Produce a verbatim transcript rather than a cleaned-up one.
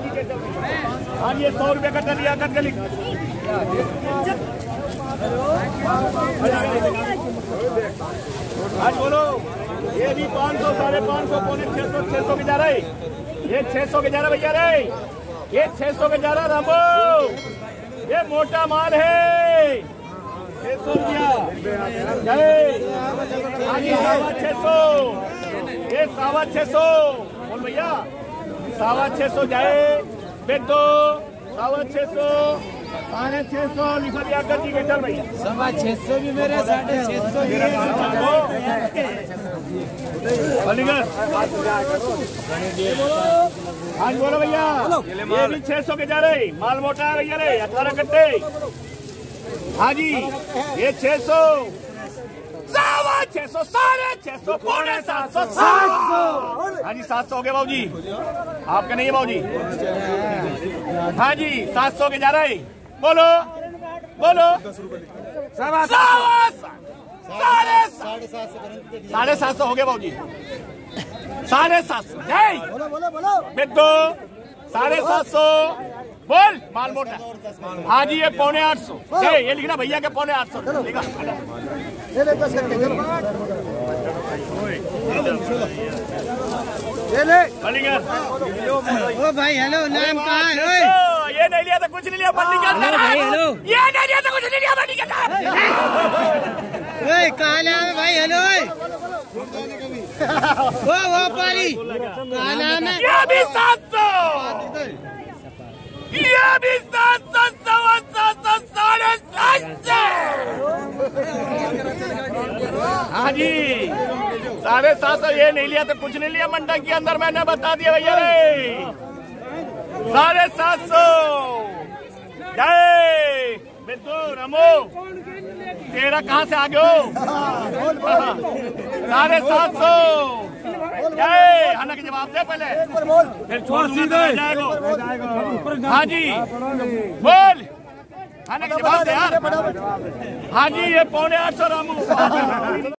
हाँ ये सौ रुपये का लिया कर गली। आज बोलो ये भी पाँच सौ साढ़े पाँच सौ पौने छह सौ छह सौ के जा रहे, ये छह सौ के जा रहा भैया रे, ये छह सौ के जा रहा रामो, ये मोटा माल है छह सौ रुपया। सवा छह सौ, ये सवा छह सौ बोल भैया, सवा छह सौ जाए बेच दो, सवा छह सौ साढ़े छह सौ लिखा दिया कर दी। चल भैया सवा छह सौ भी मेरे, साढ़े छह सौ आज बोलो भैया, ये भी छह सौ के जा रहे, माल मोटा है भैया रे, अठारह कट्टे। हाँ जी ये छह सौ, सवा छह सौ, साढ़े छह सौ, पौने सात सौ, सात सौ। हाँ जी सात सौ हो गए बाबू जी, आपका नहीं है बाबू जी। हाँ जी सात सौ के जा रहे, बोलो बोलो सवा साढ़े साढ़े सात सौ हो गए बाबू जी, साढ़े सात सौ दो, साढ़े सात सौ बोल माल मोटा। हाँ जी ये पौने आठ सौ, ये लिखना भैया के पौने आठ सौ लिखा। ओ भाई हेलो, नाम कहाँ है? ये नहीं लिया तो कुछ नहीं लिया मंडी के अंदर। हेलो ये नहीं लिया तो कुछ नहीं लिया मंडी के अंदर। कहाँ नाम है भाई? हेलो वो वो पारी कहाँ नाम है? ये भी सात सौ, ये भी सात सौ, सवा सात सौ, साढ़े सात सौ। हाँ जी साढ़े सात सौ, ये नहीं लिया तो कुछ नहीं लिया मंडा के अंदर, मैंने बता दिया भैया रे, साढ़े सात सौ। जय बिंदु रमो, तेरा कहाँ से आ गए हो? साढ़े सात सौ। जय हना के जवाब दे पहले, फिर छोड़ सीधे जाएगा। हाँ जी बोल हना के जवाब दे यार। हाँ जी ये पौने आठ सौ रामू।